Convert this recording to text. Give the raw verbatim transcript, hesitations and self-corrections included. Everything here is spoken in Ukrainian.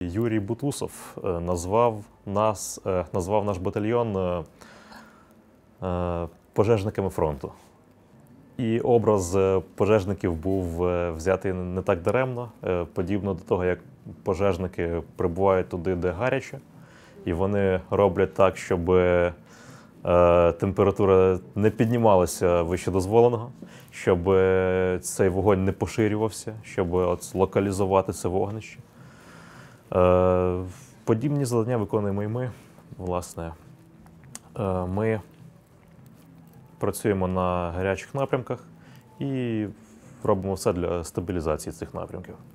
Юрій Бутусов назвав нас, назвав наш батальйон пожежниками фронту. І образ пожежників був взятий не так даремно, подібно до того, як пожежники прибувають туди, де гаряче, і вони роблять так, щоб температура не піднімалася вище дозволеного, щоб цей вогонь не поширювався, щоб от локалізувати це вогнище. Подібні завдання виконуємо і ми. Власне, ми працюємо на гарячих напрямках і робимо все для стабілізації цих напрямків.